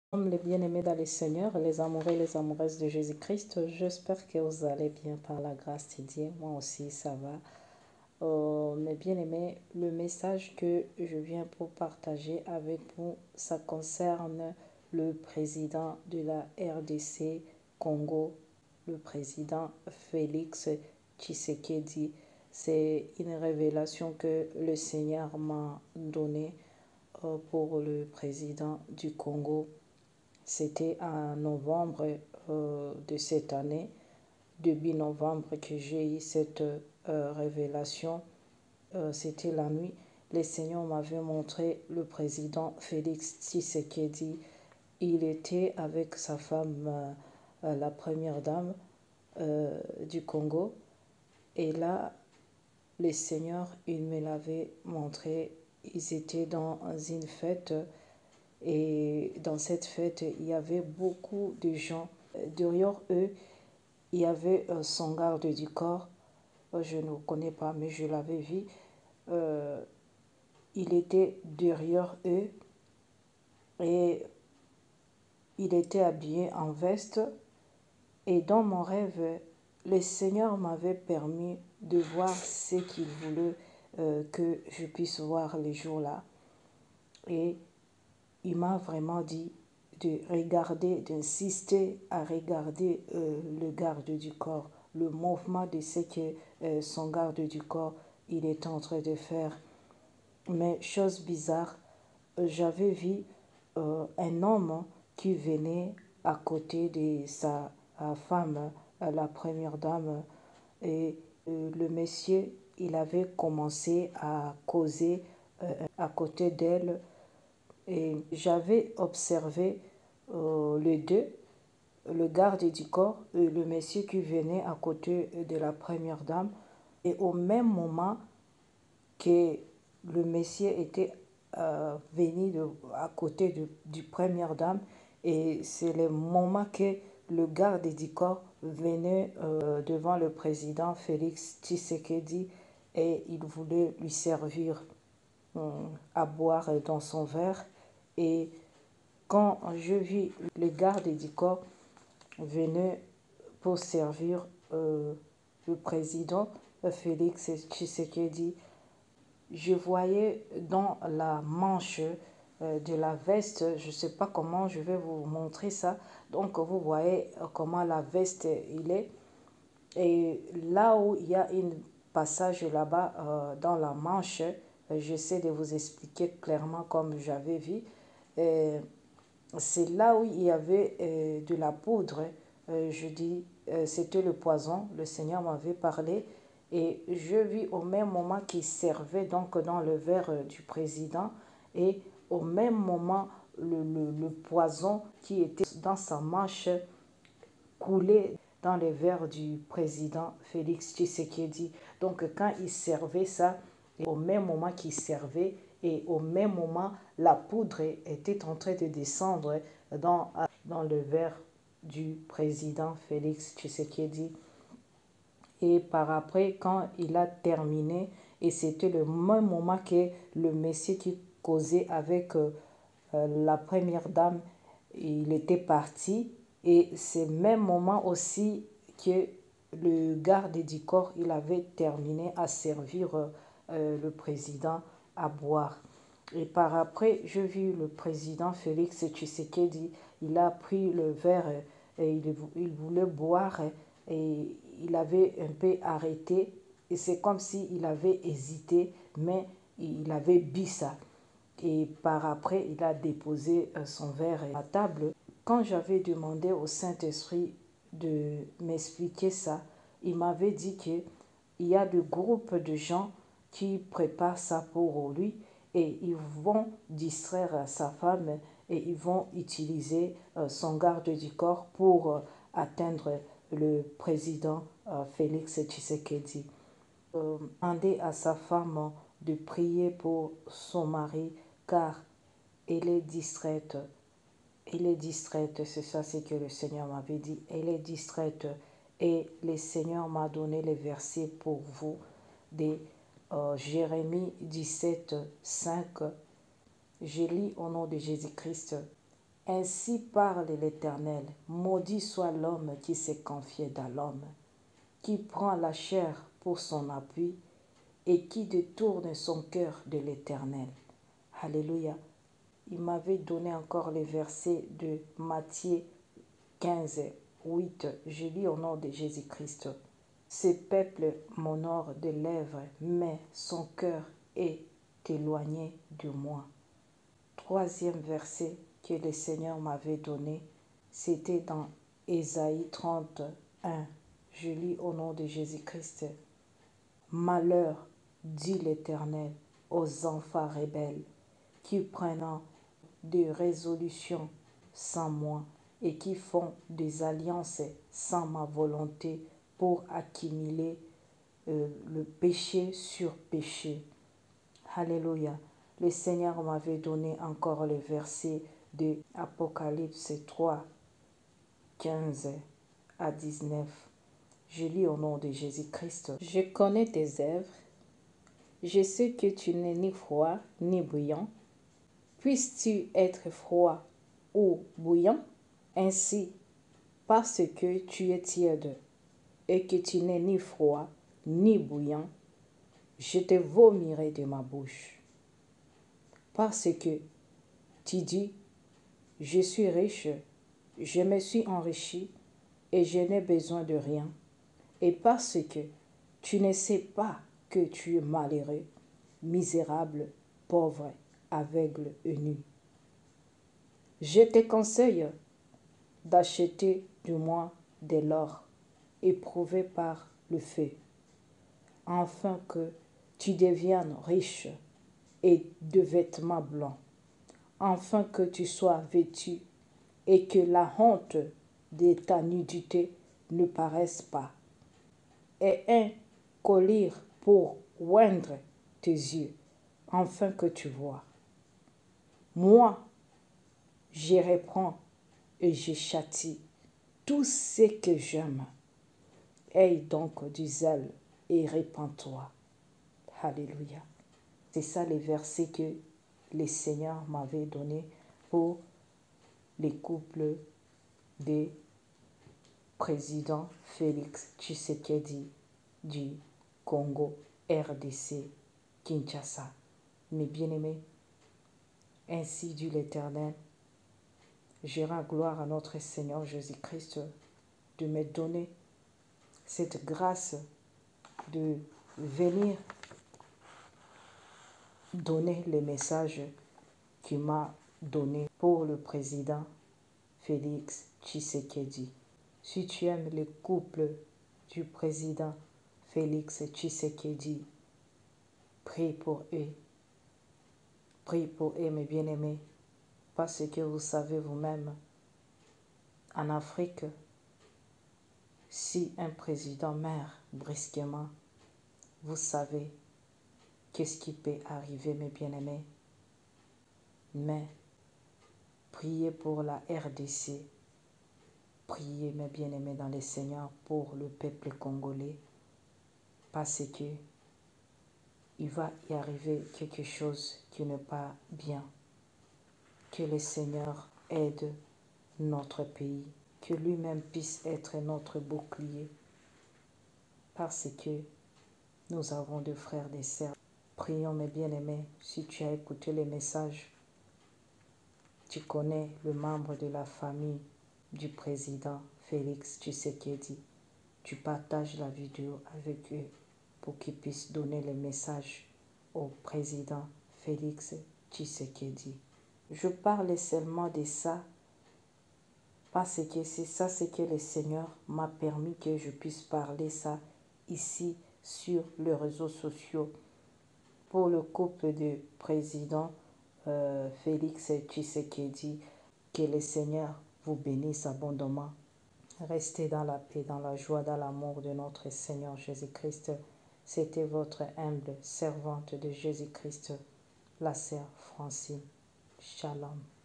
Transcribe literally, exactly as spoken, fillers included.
Comme les bien-aimés dans le Seigneur, les amoureux et les amoureuses de Jésus-Christ, j'espère que vous allez bien par la grâce de Dieu. Moi aussi, ça va. Euh, mes bien-aimés, le message que je viens pour partager avec vous, ça concerne le président de la R D C Congo, le président Félix Tshisekedi. C'est une révélation que le Seigneur m'a donnée euh, pour le président du Congo. C'était en novembre euh, de cette année, début novembre, que j'ai eu cette euh, révélation. Euh, C'était la nuit. Le Seigneur m'avait montré le président Félix Tshisekedi. Il était avec sa femme, euh, la première dame euh, du Congo. Et là, le Seigneur, il me l'avait montré. Ils étaient dans une fête. Et dans cette fête, il y avait beaucoup de gens. Derrière eux, il y avait euh, son garde du corps. Euh, Je ne le connais pas, mais je l'avais vu. Euh, il était derrière eux et il était habillé en veste. Et dans mon rêve, le Seigneur m'avait permis de voir ce qu'il voulait euh, que je puisse voir les jours-là. Et il m'a vraiment dit de regarder, d'insister à regarder euh, le garde du corps, le mouvement de ce que euh, son garde du corps il est en train de faire. Mais chose bizarre, euh, j'avais vu euh, un homme qui venait à côté de sa euh, femme, euh, la première dame, et euh, le monsieur, il avait commencé à causer euh, à côté d'elle et j'avais observé euh, les deux, le garde du corps et le monsieur qui venait à côté de la première dame. Et au même moment que le monsieur était euh, venu de, à côté de, du première dame, et c'est le moment que le garde du corps venait euh, devant le président Félix Tshisekedi et il voulait lui servir euh, à boire dans son verre. Et quand je vis le garde du corps venir pour servir euh, le président Félix Tshisekedi, je voyais dans la manche euh, de la veste, je ne sais pas comment je vais vous montrer ça, donc vous voyez comment la veste il est. Et là où il y a un passage là-bas euh, dans la manche, euh, j'essaie de vous expliquer clairement comme j'avais vu. Euh, c'est là où il y avait euh, de la poudre. Euh, je dis, euh, c'était le poison. Le Seigneur m'avait parlé. Et je vis au même moment qu'il servait donc dans le verre euh, du président. Et au même moment, le, le, le poison qui était dans sa manche coulait dans les verres du président Félix Tshisekedi. Donc quand il servait ça, au même moment qu'il servait, et au même moment, la poudre était en train de descendre dans, dans le verre du président Félix Tshisekedi. Et par après, quand il a terminé, et c'était le même moment que le monsieur qui causait avec euh, la première dame, il était parti. Et c'est le même moment aussi que le garde du corps, il avait terminé à servir euh, le président à boire. Et par après, je vis le président Félix Tshisekedi, il a pris le verre et il, il voulait boire et il avait un peu arrêté. Et c'est comme s'il avait hésité, mais il avait bu ça. Et par après, il a déposé son verre à la table. Quand j'avais demandé au Saint-Esprit de m'expliquer ça, il m'avait dit qu'il y a de groupes de gens qui préparent ça pour lui et ils vont distraire sa femme et ils vont utiliser son garde du corps pour atteindre le président Félix Tshisekedi. Euh, demandez à sa femme de prier pour son mari car elle est distraite. Elle est distraite, c'est ça ce que le Seigneur m'avait dit. Elle est distraite et le Seigneur m'a donné les versets pour vous de euh, Jérémie dix-sept, cinq. Je lis au nom de Jésus-Christ. Ainsi parle l'Éternel, maudit soit l'homme qui s'est confié dans l'homme, qui prend la chair pour son appui et qui détourne son cœur de l'Éternel. Alléluia. Il m'avait donné encore les versets de Matthieu quinze, huit. Je lis au nom de Jésus-Christ. Ce peuple m'honore de lèvres, mais son cœur est éloigné de moi. Troisième verset que le Seigneur m'avait donné, c'était dans Ésaïe trente et un. Je lis au nom de Jésus-Christ. Malheur, dit l'Éternel, aux enfants rebelles qui prennent des résolutions sans moi et qui font des alliances sans ma volonté pour accumuler euh, le péché sur péché. Alléluia. Le Seigneur m'avait donné encore le verset de Apocalypse trois, quinze à dix-neuf. Je lis au nom de Jésus-Christ. Je connais tes œuvres. Je sais que tu n'es ni froid ni bouillant. Puisses-tu être froid ou bouillant? Ainsi, parce que tu es tiède et que tu n'es ni froid ni bouillant, je te vomirai de ma bouche. Parce que tu dis, je suis riche, je me suis enrichi et je n'ai besoin de rien. Et parce que tu ne sais pas que tu es malheureux, misérable, pauvre, aveugle et nu. Je te conseille d'acheter du moins de l'or éprouvé par le feu, afin que tu deviennes riche, et de vêtements blancs, afin que tu sois vêtu et que la honte de ta nudité ne paraisse pas, et un collier pour oindre tes yeux, afin que tu vois. Moi, je reprends et je châtie tout ce que j'aime. Aie donc du zèle et répands-toi. Alléluia. C'est ça les versets que le Seigneur m'avait donné pour les couples des présidents Félix Tshisekedi du Congo, R D C, Kinshasa. Mes bien-aimés, ainsi dit l'Éternel, je rends gloire à notre Seigneur Jésus-Christ de me donner cette grâce de venir donner le message qu'il m'a donné pour le président Félix Tshisekedi. Si tu aimes le couple du président Félix Tshisekedi, prie pour eux. Prie pour eux, mes bien-aimés, parce que vous savez vous-même, en Afrique, si un président meurt brusquement, vous savez qu'est-ce qui peut arriver, mes bien-aimés. Mais priez pour la R D C. Priez, mes bien-aimés, dans le Seigneur, pour le peuple congolais, parce que il va y arriver quelque chose qui n'est pas bien. Que le Seigneur aide notre pays, que lui-même puisse être notre bouclier, parce que nous avons des frères et des sœurs. Prions, mes bien-aimés, si tu as écouté les messages, tu connais le membre de la famille du président Félix Tshisekedi. Tu partages la vidéo avec eux pour qu'ils puissent donner le message au président Félix Tshisekedi. Je parle seulement de ça parce que c'est ça ce que le Seigneur m'a permis que je puisse parler ça ici sur les réseaux sociaux pour le couple du président euh, Félix Tshisekedi. Que le Seigneur vous bénisse abondamment. Restez dans la paix, dans la joie, dans l'amour de notre Seigneur Jésus-Christ. C'était votre humble servante de Jésus-Christ, la sœur Francine. Shalom.